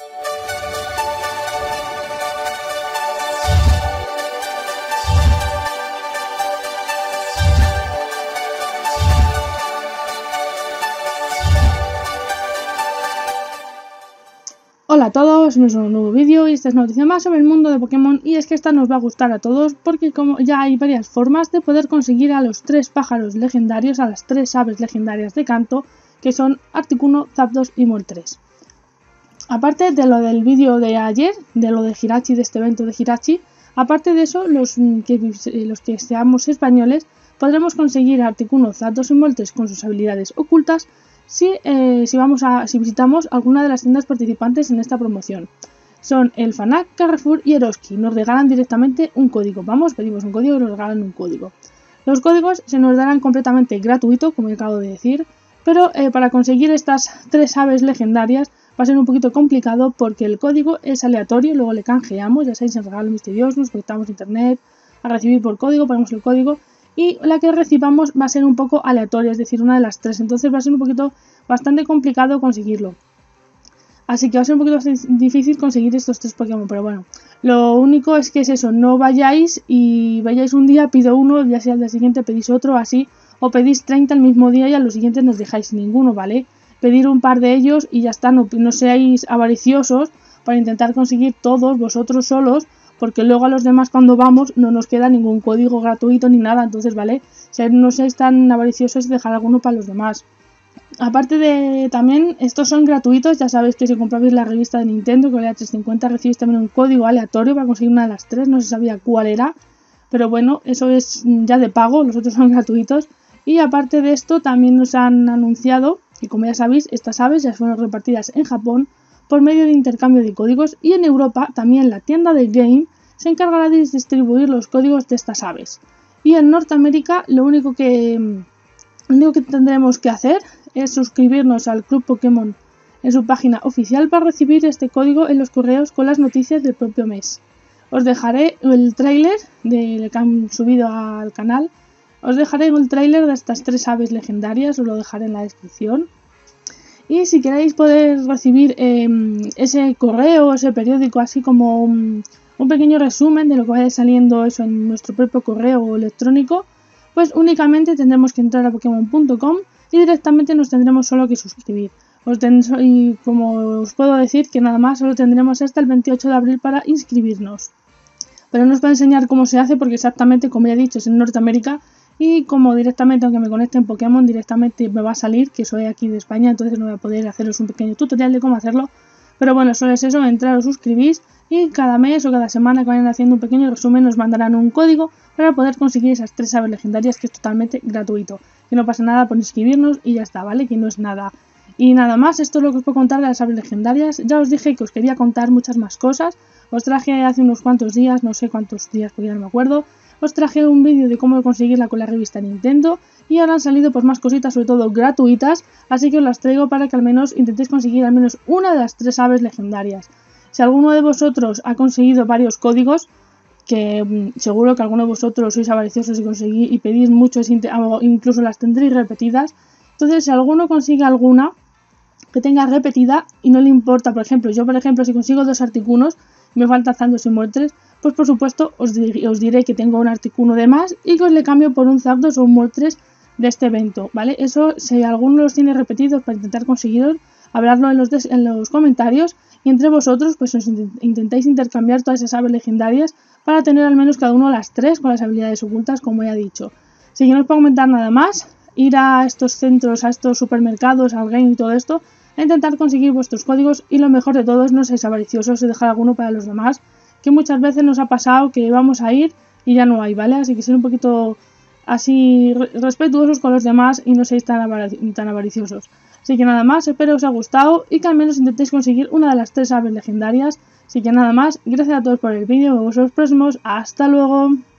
Hola a todos, bienvenidos a un nuevo vídeo y esta es una noticia más sobre el mundo de Pokémon y es que esta nos va a gustar a todos porque como ya hay varias formas de poder conseguir a los 3 pájaros legendarios, a las 3 aves legendarias de Kanto, que son Articuno, Zapdos y Moltres. Aparte de lo del vídeo de ayer, de lo de Jirachi, de este evento de Jirachi, aparte de eso, los que seamos españoles podremos conseguir a Articuno, Zapdos y Moltres con sus habilidades ocultas si visitamos alguna de las tiendas participantes en esta promoción. Son el Fnac, Carrefour y Eroski. Nos regalan directamente un código. Pedimos un código y nos regalan un código. Los códigos se nos darán completamente gratuito, como acabo de decir, pero para conseguir estas 3 aves legendarias va a ser un poquito complicado porque el código es aleatorio, luego le canjeamos, ya sabéis, el regalo misterioso, nos conectamos a internet a recibir por código, ponemos el código y la que recibamos va a ser un poco aleatoria, es decir, una de las 3, entonces va a ser un poquito bastante complicado conseguirlo. Así que va a ser un poquito difícil conseguir estos 3 Pokémon, pero bueno, lo único es que es eso, no vayáis y vayáis un día, pido uno, ya sea al día siguiente pedís otro, así, o pedís 30 el mismo día y a los siguientes no os dejáis ninguno, ¿vale? Pedir un par de ellos y ya está, no seáis avariciosos para intentar conseguir todos vosotros solos, porque luego a los demás cuando vamos no nos queda ningún código gratuito ni nada, entonces, ¿vale? No seáis tan avariciosos y dejar alguno para los demás. Aparte de también, estos son gratuitos, ya sabéis que si compráis la revista de Nintendo, que vale a 3,50, recibís también un código aleatorio para conseguir una de las 3, no se sabía cuál era, pero bueno, eso es ya de pago, los otros son gratuitos. Y aparte de esto, también nos han anunciado que, como ya sabéis, estas aves ya fueron repartidas en Japón por medio de intercambio de códigos y en Europa también la tienda de Game se encargará de distribuir los códigos de estas aves. Y en Norteamérica lo único que tendremos que hacer es suscribirnos al Club Pokémon en su página oficial para recibir este código en los correos con las noticias del propio mes. Os dejaré el tráiler que han subido al canal. Os dejaré el tráiler de estas 3 aves legendarias, os lo dejaré en la descripción. Y si queréis poder recibir ese correo, ese periódico, así como un pequeño resumen de lo que vaya saliendo eso en nuestro propio correo electrónico, pues únicamente tendremos que entrar a Pokémon.com y directamente nos tendremos solo que suscribir. Y como os puedo decir que nada más solo tendremos hasta el 28 de abril para inscribirnos. Pero no os voy a enseñar cómo se hace porque exactamente, como ya he dicho, es en Norteamérica y como directamente, aunque me conecte en Pokémon, directamente me va a salir que soy aquí de España, entonces no voy a poder haceros un pequeño tutorial de cómo hacerlo. Pero bueno, solo es eso, entrar, os suscribís y cada mes o cada semana que vayan haciendo un pequeño resumen nos mandarán un código para poder conseguir esas 3 aves legendarias, que es totalmente gratuito. Que no pasa nada por inscribirnos y ya está, ¿vale? Que no es nada. Y nada más, esto es lo que os puedo contar de las aves legendarias. Ya os dije que os quería contar muchas más cosas. Os traje hace unos cuantos días, no sé cuántos días porque ya no me acuerdo, os traje un vídeo de cómo conseguirla con la revista Nintendo y ahora han salido pues más cositas, sobre todo gratuitas, así que os las traigo para que al menos intentéis conseguir al menos una de las 3 aves legendarias. Si alguno de vosotros ha conseguido varios códigos, que seguro que alguno de vosotros sois avariciosos y pedís muchos, incluso las tendréis repetidas, entonces si alguno consigue alguna que tenga repetida y no le importa, por ejemplo, yo por ejemplo si consigo 2 Articunos y me faltan Zapdos y Moltres, pues por supuesto os diré que tengo un Articuno de más y que os le cambio por un Zapdos o un Moltres de este evento, ¿vale? Eso, si alguno los tiene repetidos para intentar conseguirlos, hablarlo en los comentarios y entre vosotros pues os intentáis intercambiar todas esas aves legendarias para tener al menos cada uno las 3 con las habilidades ocultas, como ya he dicho. Si no os puedo comentar nada más, ir a estos centros, a estos supermercados, al Game y todo esto, a intentar conseguir vuestros códigos y lo mejor de todo es no seáis avariciosos y dejar alguno para los demás, que muchas veces nos ha pasado que vamos a ir y ya no hay, ¿vale? Así que ser un poquito así respetuosos con los demás y no seáis tan avariciosos. Así que nada más, espero os haya gustado y que al menos intentéis conseguir una de las 3 aves legendarias. Así que nada más, gracias a todos por el vídeo, nos vemos en los próximos, hasta luego.